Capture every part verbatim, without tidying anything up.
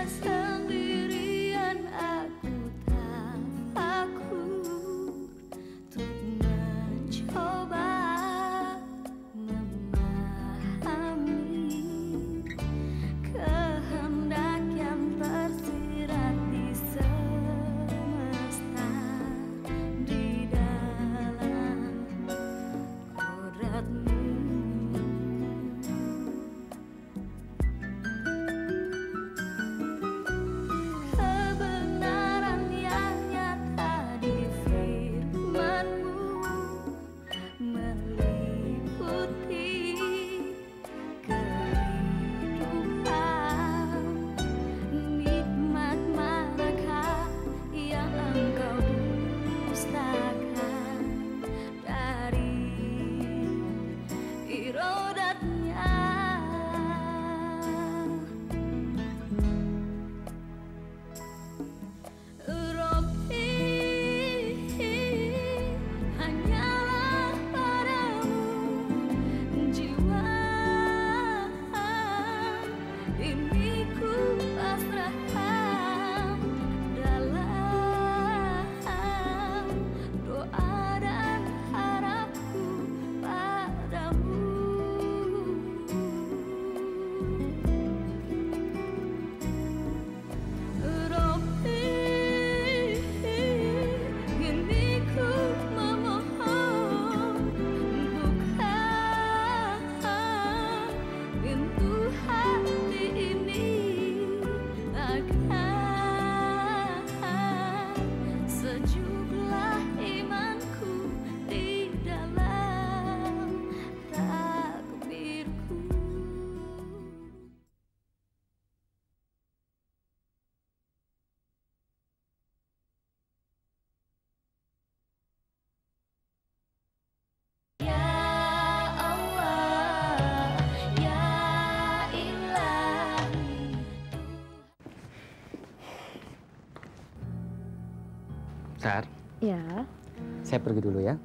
Sar. Ya. Saya pergi dulu ya.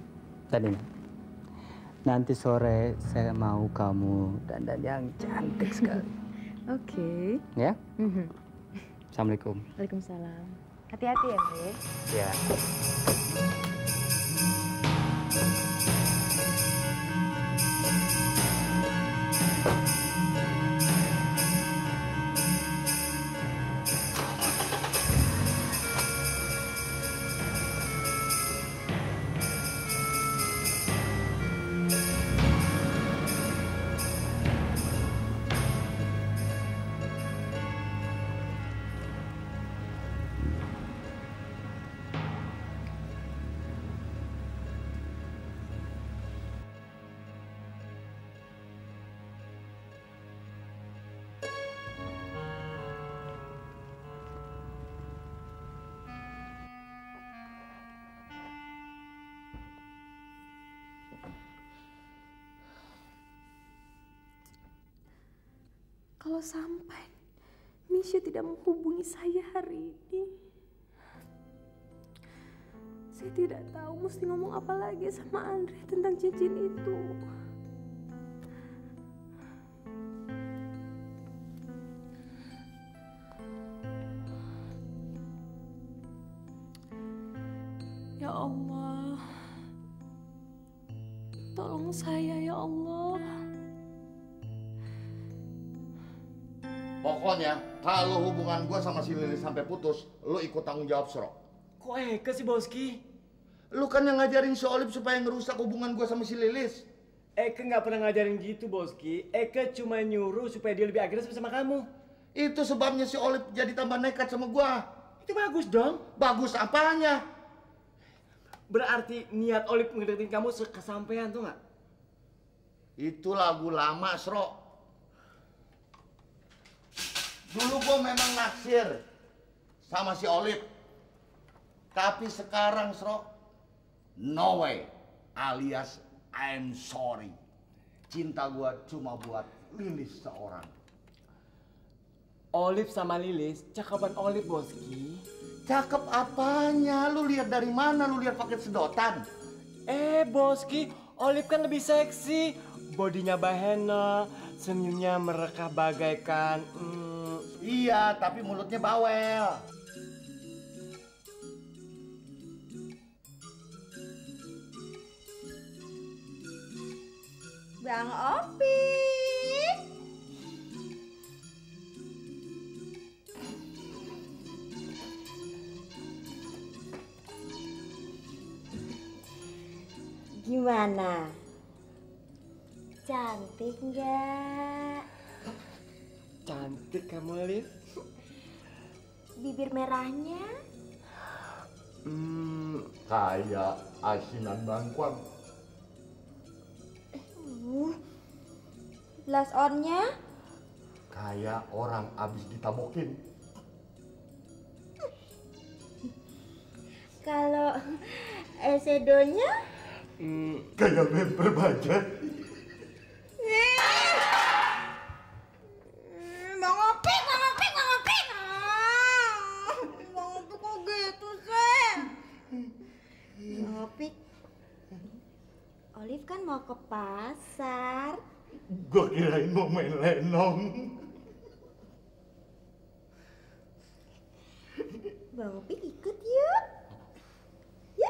Tadi nanti sore saya mau kamu dandan yang cantik sekali. Oke. Okay. Ya? Assalamualaikum. Waalaikumsalam. Hati-hati ya, Bre. Ya. Kalau sampai Misha tidak menghubungi saya hari ini, saya tidak tahu mesti ngomong apa lagi sama Andre tentang cincin itu. Ya Allah, tolong saya ya Allah. Pokoknya kalau hubungan gue sama si Lilis sampai putus, lu ikut tanggung jawab, Sro. Kok Eke sih, Boski? Lu kan yang ngajarin si Olip supaya ngerusak hubungan gue sama si Lilis. Eke nggak pernah ngajarin gitu, Boski. Eke cuma nyuruh supaya dia lebih agresif sama kamu. Itu sebabnya si Olip jadi tambah nekat sama gue. Itu bagus dong. Bagus apanya? Berarti niat Olip ngedeketin kamu kesampaian tuh nggak? Itu lagu lama, Sro. Dulu gue memang naksir sama si Olip. Tapi sekarang, Sro, no way, alias I'm sorry. Cinta gue cuma buat Lilis seorang. Olip sama Lilis, cakapan Olip, Boski. Cakep apanya? Lu lihat dari mana? Lu lihat pakai sedotan? Eh, Boski, Olip kan lebih seksi. Bodinya bahena, senyumnya mereka bagaikan... Hmm, Iya, tapi mulutnya bawel. Bang Opik. Gimana? Cantik nggak? Cantik kamu, Liv. Bibir merahnya? Hmm, kayak asinan bangkuan. Uh, blush on-nya? Kayak orang abis ditabokin. Kalau eyeshadow-nya? Hmm, Kayak bemper baja. Bang Opik, Bang Opik, Bang Opik. Bang Opik kok gitu sih? Bang Opik, Olive kan mau ke pasar. Gue kirain mau main lenong. Bang Opik ikut yuk. Yuk.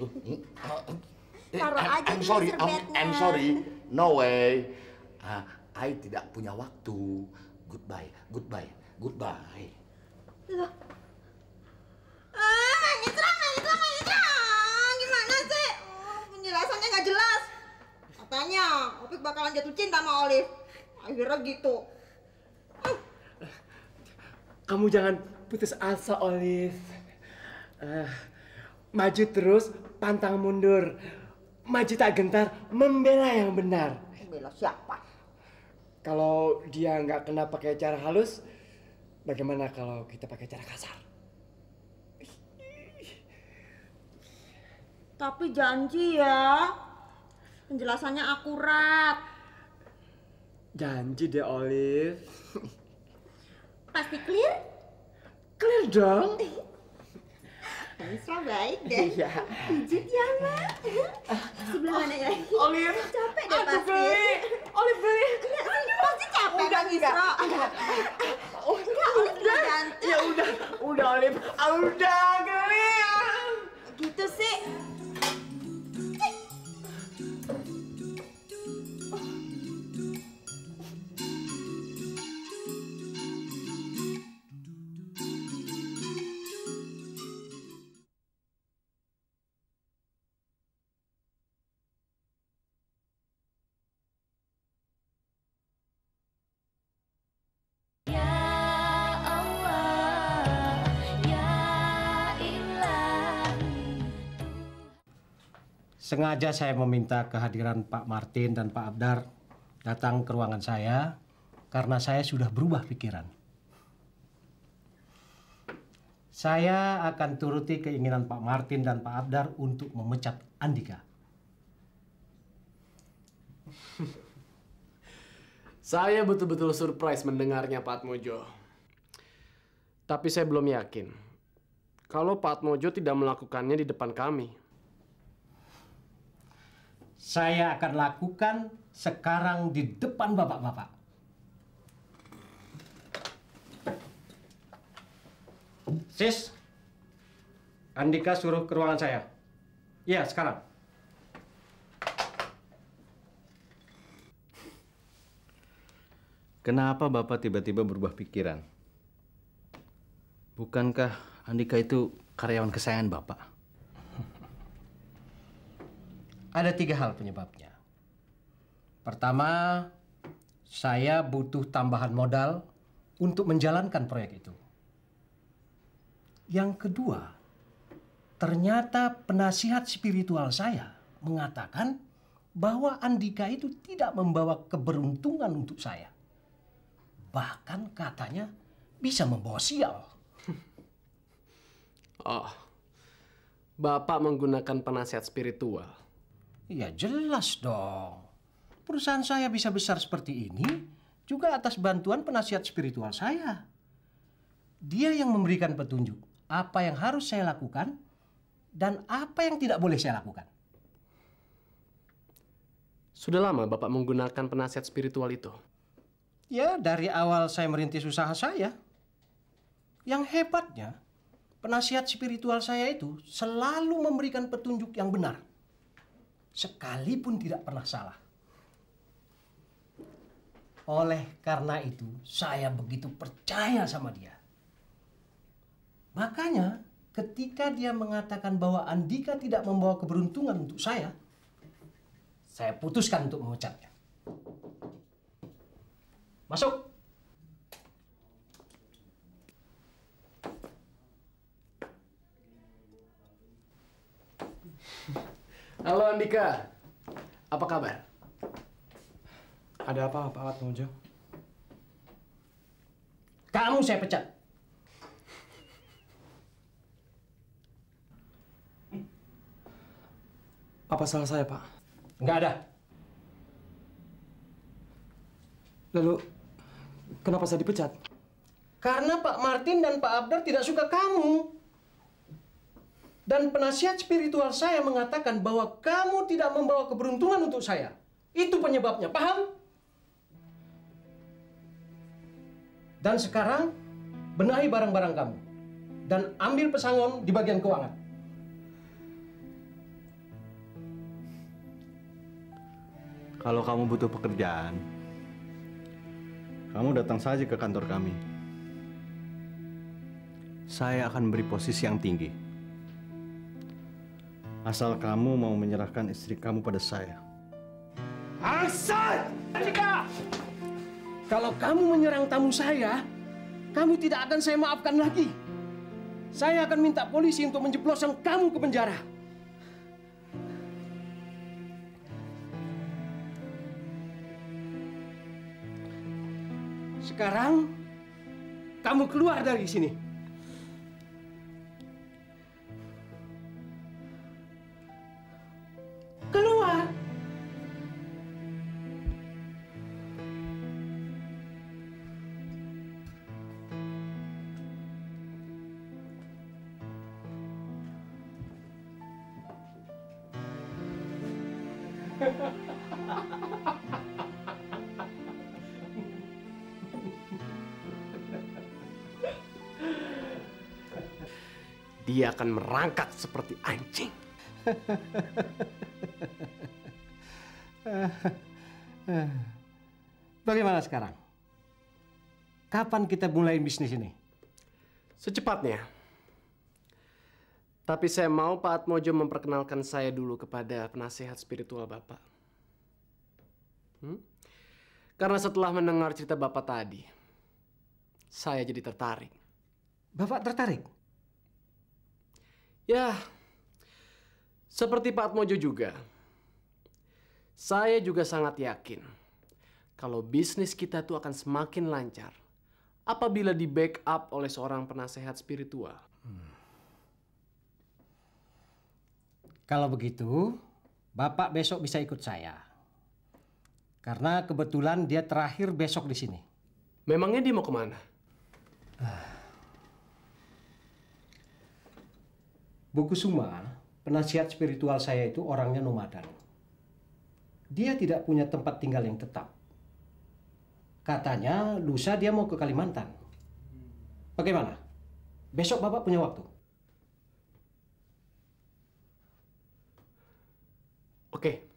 Taruh I'm- aja I'm dulu sorry, I'm, serbetnya. I'm sorry. No way. Ah, I tidak punya waktu. Goodbye, goodbye, goodbye. Loh. Ah, Manitra, Manitra, Manitra. Gimana sih? Oh, penjelasannya nggak jelas. Katanya Opik bakalan jatuh cinta sama Olive. Akhirnya gitu. kamu jangan putus asa, Olive. Eh, maju terus, pantang mundur. Maju tak gentar, membela yang benar. Bela siapa? Kalau dia nggak kena pakai cara halus, bagaimana kalau kita pakai cara kasar? Tapi janji ya, penjelasannya akurat. Janji deh, Olive. Pasti clear? Clear dong. Manitra baik deh. Iya. Pijit ya, Mak. Sebelah mana ya? Olive. Capek deh Aduh, pasti. beli. Olive beli. Enggak sih, pasti capek Udah, Bang enggak. Isro. Enggak, Olive juga ganteng. Ya udah, udah Olive. Ah, udah, clear. Gitu sih. Sengaja saya meminta kehadiran Pak Martin dan Pak Abdar datang ke ruangan saya karena saya sudah berubah pikiran. Saya akan turuti keinginan Pak Martin dan Pak Abdar untuk memecat Andika. Saya betul-betul surprise mendengarnya, Pak Atmojo. Tapi saya belum yakin kalau Pak Atmojo tidak melakukannya di depan kami. Saya akan lakukan sekarang di depan bapak-bapak. Sis, Andika suruh ke ruangan saya. Iya, sekarang. Kenapa Bapak tiba-tiba berubah pikiran? Bukankah Andika itu karyawan kesayangan Bapak? Ada tiga hal penyebabnya. Pertama, saya butuh tambahan modal untuk menjalankan proyek itu. Yang kedua, ternyata penasihat spiritual saya mengatakan bahwa Andika itu tidak membawa keberuntungan untuk saya. Bahkan katanya bisa membawa sial. Oh, Bapak menggunakan penasihat spiritual. Ya jelas dong. Perusahaan saya bisa besar seperti ini juga atas bantuan penasihat spiritual saya. Dia yang memberikan petunjuk apa yang harus saya lakukan dan apa yang tidak boleh saya lakukan. Sudah lama Bapak menggunakan penasihat spiritual itu? Ya dari awal saya merintis usaha saya. Yang hebatnya, penasihat spiritual saya itu selalu memberikan petunjuk yang benar. Sekalipun tidak pernah salah. Oleh karena itu, saya begitu percaya sama dia. Makanya, ketika dia mengatakan bahwa Andika tidak membawa keberuntungan untuk saya, saya putuskan untuk memecatnya. Masuk. Halo Andika, apa kabar? Ada apa, Pak Patmojo? Kamu saya pecat. Apa salah saya, Pak? Nggak ada. Lalu, kenapa saya dipecat? Karena Pak Martin dan Pak Abdar tidak suka kamu. Dan penasihat spiritual saya mengatakan bahwa kamu tidak membawa keberuntungan untuk saya. Itu penyebabnya, paham? Dan sekarang, benahi barang-barang kamu. Dan ambil pesangon di bagian keuangan. Kalau kamu butuh pekerjaan, kamu datang saja ke kantor kami. Saya akan beri posisi yang tinggi. Asal kamu mau menyerahkan istri kamu pada saya. Asal! Andika! Kalau kamu menyerang tamu saya, kamu tidak akan saya maafkan lagi. Saya akan minta polisi untuk menjebloskan kamu ke penjara. Sekarang, kamu keluar dari sini. Keluar! Dia akan merangkak seperti anjing. Bagaimana sekarang? Kapan kita mulai bisnis ini? Secepatnya. Tapi saya mau Pak Atmojo memperkenalkan saya dulu kepada penasihat spiritual Bapak. Hmm? Karena setelah mendengar cerita Bapak tadi, saya jadi tertarik. Bapak tertarik? Ya, seperti Pak Atmojo juga. Saya juga sangat yakin kalau bisnis kita tuh akan semakin lancar apabila di backup oleh seorang penasehat spiritual. Hmm. Kalau begitu, Bapak besok bisa ikut saya. Karena kebetulan dia terakhir besok di sini. Memangnya dia mau kemana? Bu Kusuma, penasihat spiritual saya itu orangnya nomaden. Dia tidak punya tempat tinggal yang tetap. Katanya lusa dia mau ke Kalimantan. Bagaimana? Besok Bapak punya waktu? Oke.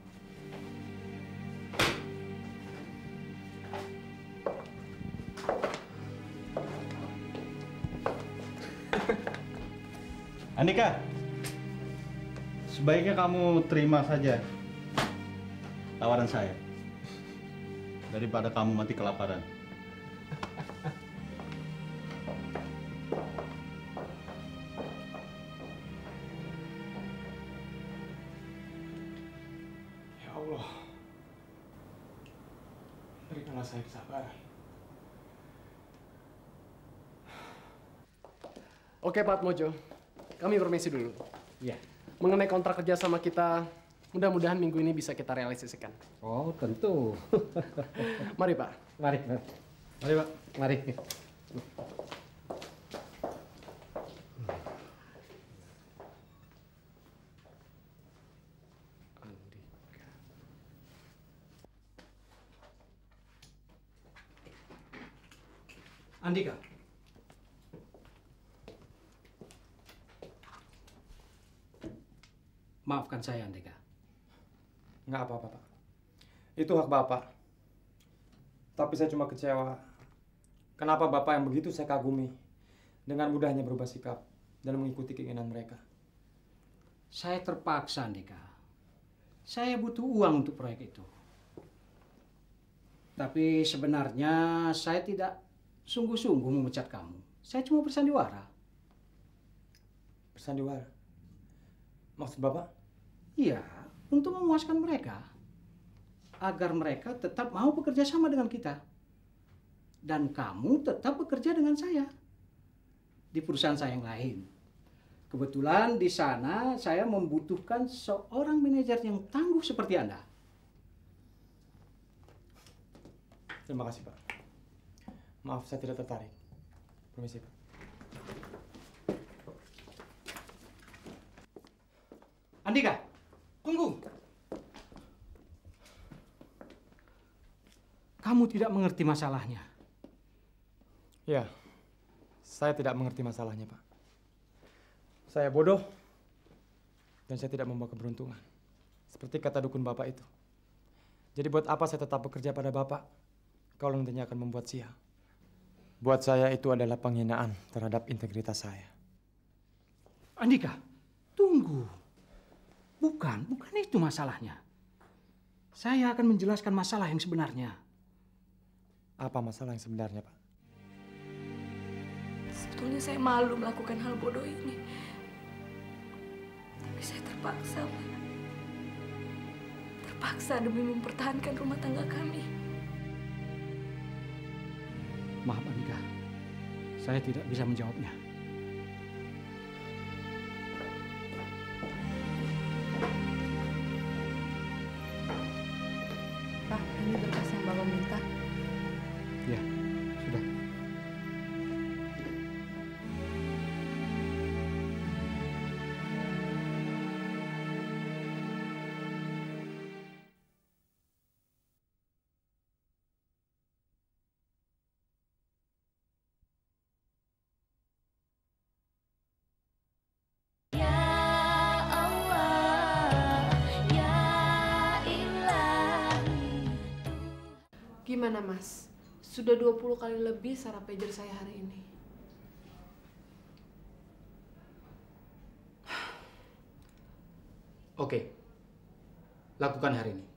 Andika, sebaiknya kamu terima saja tawaran saya daripada kamu mati kelaparan. Ya Allah, berikanlah saya kesabaran. Oke Pak Atmojo, kami permisi dulu. Ya. Mengenai kontrak kerja sama kita, mudah-mudahan minggu ini bisa kita realisasikan. Oh, tentu. Mari Pak. Mari, Pak. Mari, Pak. Mari. Andika, Maafkan saya, Andika. Nggak apa-apa, Pak. Itu hak Bapak. Tapi saya cuma kecewa. Kenapa Bapak yang begitu saya kagumi dengan mudahnya berubah sikap dan mengikuti keinginan mereka? Saya terpaksa, Andika. Saya butuh uang untuk proyek itu. Tapi sebenarnya saya tidak sungguh-sungguh memecat kamu. Saya cuma bersandiwara. Bersandiwara? Maksud Bapak? Iya, untuk memuaskan mereka. Agar mereka tetap mau bekerja sama dengan kita. Dan kamu tetap bekerja dengan saya. Di perusahaan saya yang lain. Kebetulan di sana saya membutuhkan seorang manajer yang tangguh seperti Anda. Terima kasih, Pak. Maaf, saya tidak tertarik. Permisi, Pak. Andika, tunggu. Kamu tidak mengerti masalahnya. Ya, saya tidak mengerti masalahnya, Pak. Saya bodoh, dan saya tidak membawa keberuntungan. Seperti kata dukun Bapak itu. Jadi buat apa saya tetap bekerja pada Bapak, kalau nantinya akan membuat sial? Buat saya itu adalah penghinaan terhadap integritas saya. Andika, tunggu. Bukan, bukan itu masalahnya. Saya akan menjelaskan masalah yang sebenarnya. Apa masalah yang sebenarnya, Pak? Sebetulnya saya malu melakukan hal bodoh ini. Tapi saya terpaksa, Pak. Terpaksa demi mempertahankan rumah tangga kami. Maaf, Andika. Saya tidak bisa menjawabnya. Pak, ini berkas yang Bapak minta. Ya, sudah. Gimana, Mas? Sudah dua puluh kali lebih sarap pager saya hari ini. Oke. Lakukan hari ini.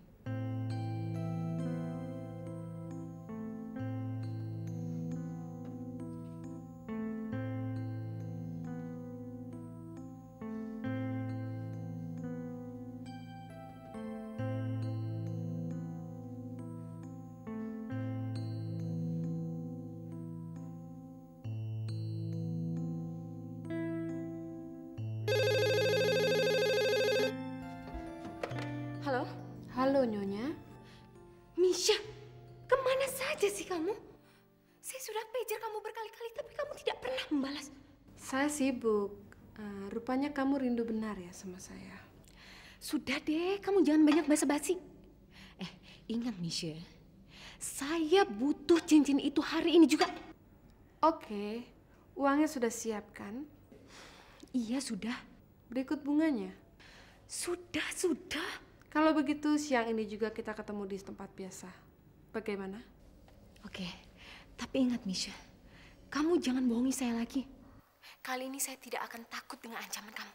Halo? Halo, Nyonya. Misha, kemana saja sih kamu? Saya sudah pager kamu berkali-kali, tapi kamu tidak pernah membalas. Saya sibuk. Uh, rupanya kamu rindu benar ya sama saya. Sudah deh, kamu jangan banyak basa-basi. Eh, ingat Misha, saya butuh cincin itu hari ini juga. Oke, uangnya sudah siap kan? Iya, sudah. Berikut bunganya. Sudah, sudah. Kalau begitu siang ini juga kita ketemu di tempat biasa. Bagaimana? Oke, tapi ingat Misha, kamu jangan bohongi saya lagi. Kali ini saya tidak akan takut dengan ancaman kamu.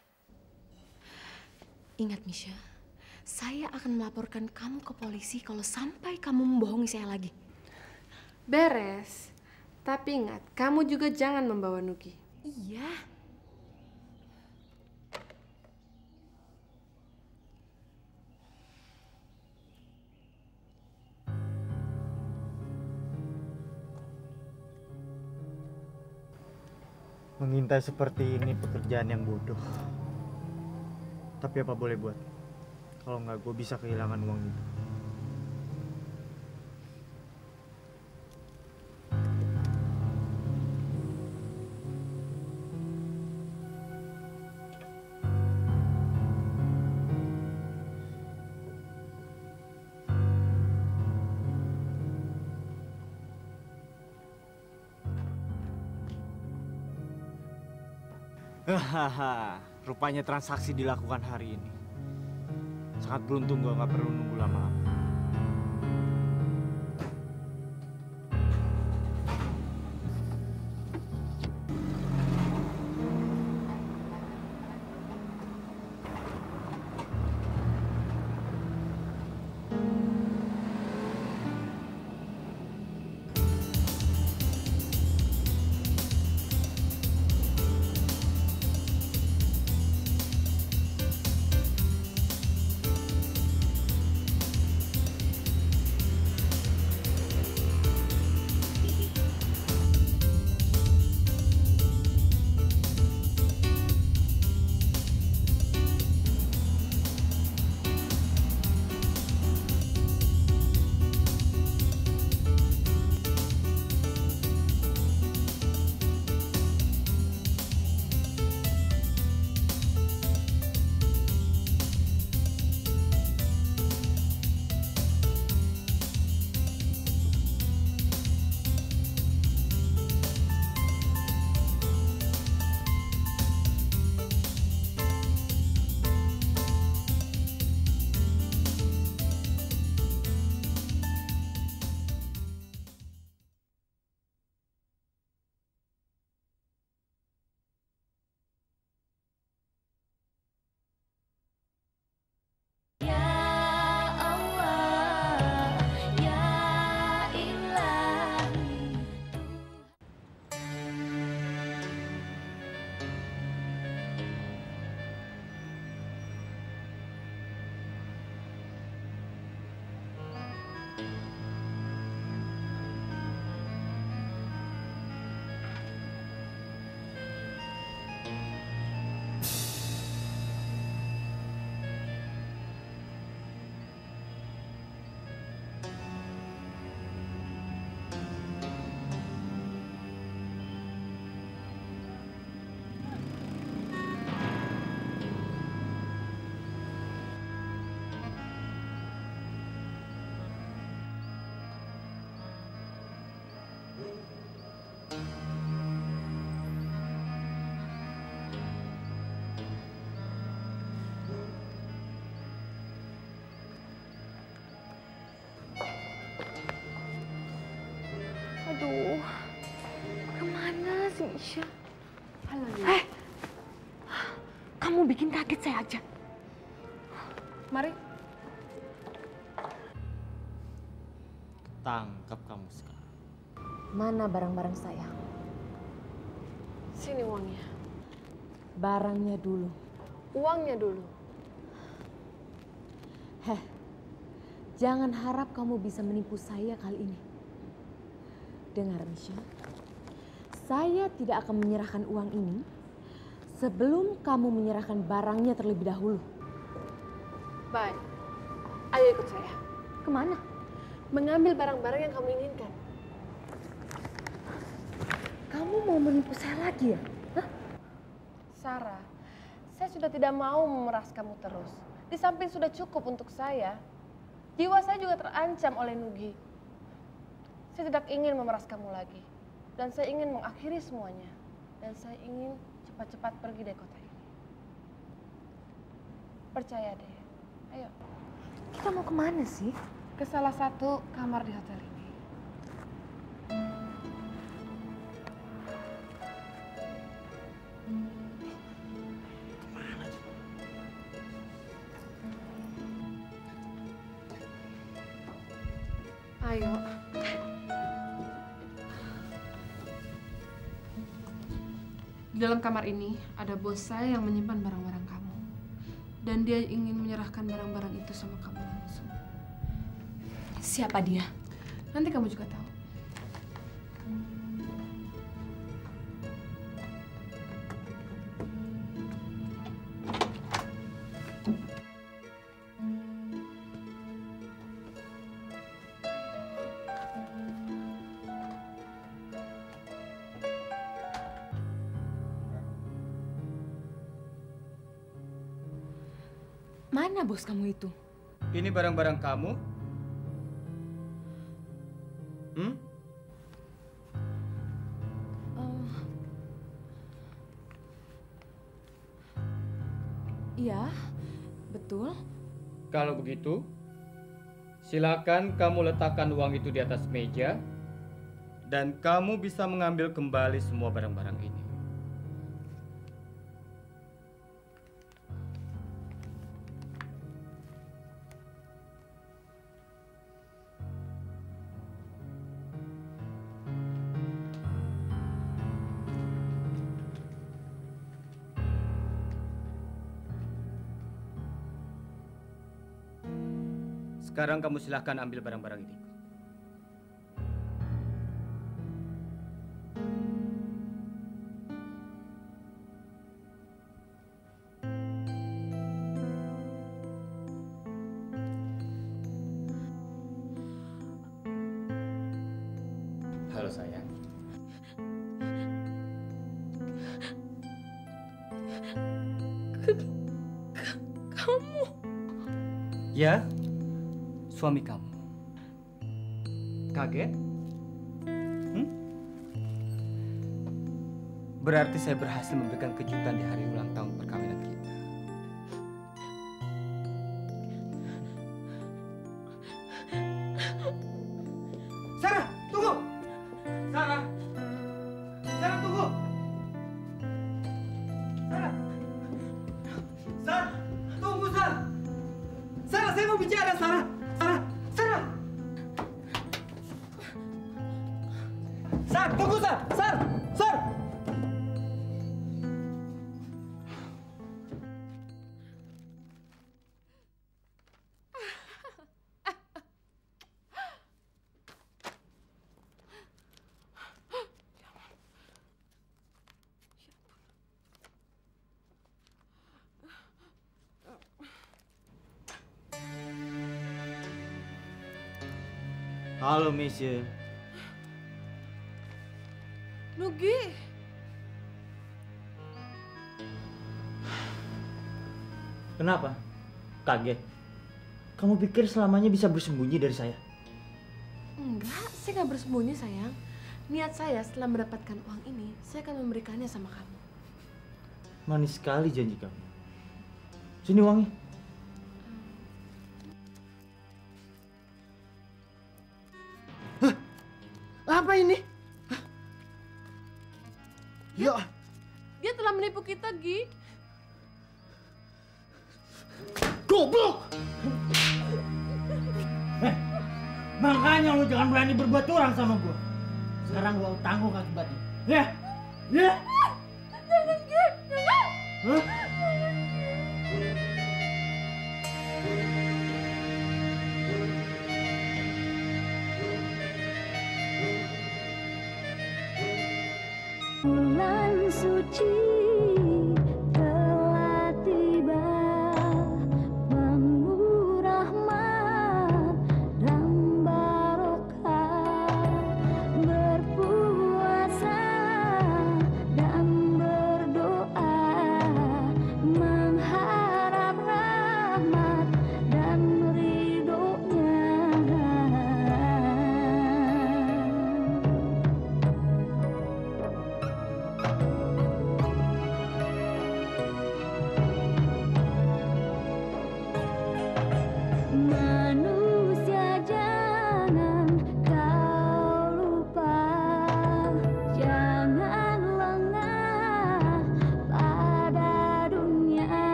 Ingat Misha, saya akan melaporkan kamu ke polisi kalau sampai kamu membohongi saya lagi. Beres. Tapi ingat, kamu juga jangan membawa Nugi. Iya. Mengintai seperti ini pekerjaan yang bodoh. Tapi apa boleh buat? Kalau nggak, gue bisa kehilangan uang itu. Hahaha, rupanya transaksi dilakukan hari ini. Sangat beruntung gue nggak perlu nunggu lama-lama. Aduh, kemana sih Misha? Halo, Eh, kamu bikin kaget saya aja. Mari. Tangkap kamu sekarang. Mana barang-barang saya? Sini uangnya. Barangnya dulu. Uangnya dulu. Heh, jangan harap kamu bisa menipu saya kali ini. Dengar Misha, saya tidak akan menyerahkan uang ini sebelum kamu menyerahkan barangnya terlebih dahulu. Baik, ayo ikut saya. Kemana? Mengambil barang-barang yang kamu inginkan. Kamu mau menipu saya lagi ya? Hah? Sarah, saya sudah tidak mau memeras kamu terus. Di samping sudah cukup untuk saya, jiwa saya juga terancam oleh Nugi. Saya tidak ingin memeras kamu lagi. Dan saya ingin mengakhiri semuanya. Dan saya ingin cepat-cepat pergi dari kota ini. Percaya deh. Ayo. Kita mau kemana sih? Ke salah satu kamar di hotel ini. Ayo. Di dalam kamar ini ada bos saya yang menyimpan barang-barang kamu. Dan dia ingin menyerahkan barang-barang itu sama kamu langsung. Siapa dia? Nanti kamu juga tahu. Mana bos kamu itu? Ini barang-barang kamu? Hmm? Uh, iya, betul. Kalau begitu, silakan kamu letakkan uang itu di atas meja dan kamu bisa mengambil kembali semua barang-barang ini. Sekarang kamu silahkan ambil barang-barang ini. Halo sayang. Kamu? Ya, suami kamu. Kaget? Hmm? Berarti saya berhasil memberikan kejutan di hari ulang tahun perkawinan kita. Sarah, tunggu! Sarah! Sarah, tunggu! Sarah! Sarah, tunggu, Sarah! Sarah, saya mau bicara, Sarah! Sarah! Sarah! Sarah, tunggu, Sarah! Sarah! Sarah! Halo, Monsieur. Nugi. Kenapa? Kaget? Kamu pikir selamanya bisa bersembunyi dari saya? Enggak, saya nggak bersembunyi sayang. Niat saya setelah mendapatkan uang ini, saya akan memberikannya sama kamu. Manis sekali janji kamu. Sini uangnya. Apa ini? Ya. Dia telah menipu kita, Gi. Goblok! Eh, makanya lu jangan berani berbuat curang sama gua. Sekarang gua tanggung akibatnya. Ya? Ya? Jangan, Gi. Jangan. Hah? Bulan suci